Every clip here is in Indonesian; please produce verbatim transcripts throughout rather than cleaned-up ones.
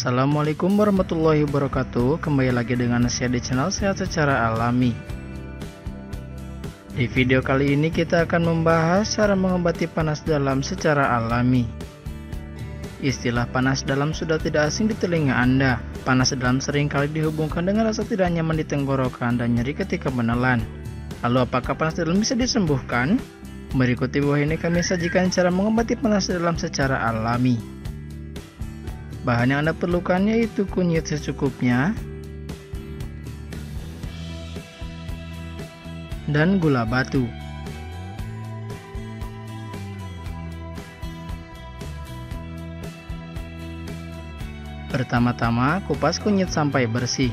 Assalamualaikum warahmatullahi wabarakatuh. Kembali lagi dengan saya di channel Sehat Secara Alami. Di video kali ini kita akan membahas cara mengobati panas dalam secara alami. Istilah panas dalam sudah tidak asing di telinga Anda. Panas dalam seringkali dihubungkan dengan rasa tidak nyaman di tenggorokan dan nyeri ketika menelan. Lalu apakah panas dalam bisa disembuhkan? Berikut di bawah ini kami sajikan cara mengobati panas dalam secara alami. Bahan yang Anda perlukan yaitu kunyit secukupnya dan gula batu. Pertama-tama kupas kunyit sampai bersih.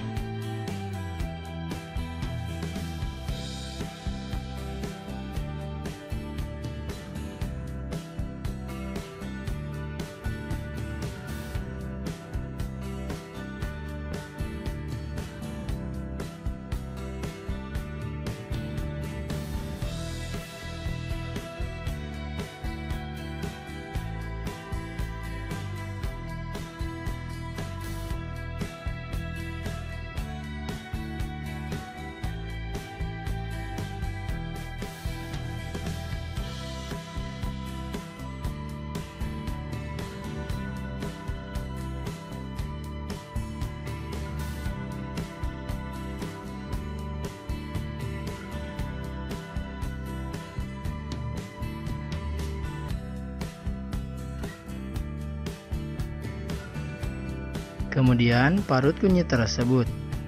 Kemudian parut kunyit tersebut.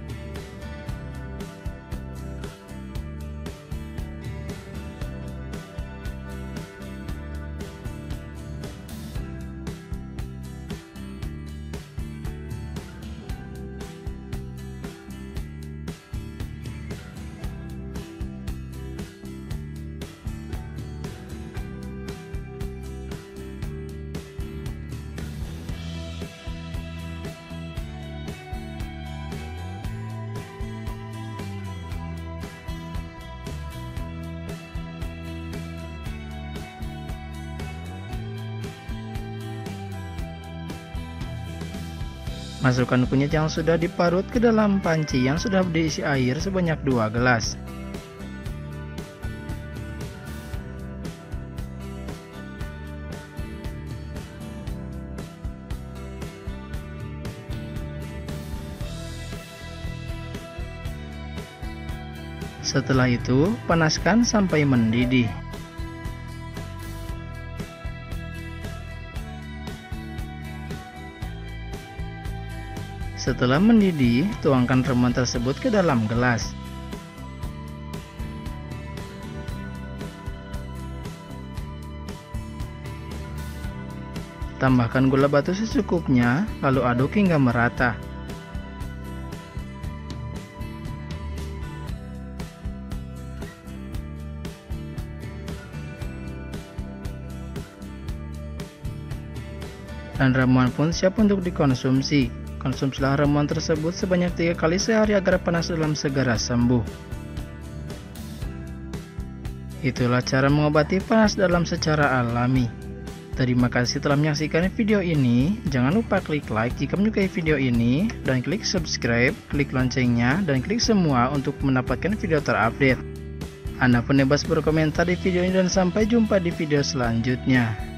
Masukkan kunyit yang sudah diparut ke dalam panci yang sudah diisi air sebanyak dua gelas. Setelah itu, panaskan sampai mendidih. Setelah mendidih, tuangkan ramuan tersebut ke dalam gelas. Tambahkan gula batu secukupnya, lalu aduk hingga merata. Dan ramuan pun siap untuk dikonsumsi. Konsumsilah ramuan tersebut sebanyak tiga kali sehari agar panas dalam segera sembuh. Itulah cara mengobati panas dalam secara alami. Terima kasih telah menyaksikan video ini. Jangan lupa klik like jika menyukai video ini, dan klik subscribe, klik loncengnya, dan klik semua untuk mendapatkan video terupdate. Anda pun bebas berkomentar di video ini, dan sampai jumpa di video selanjutnya.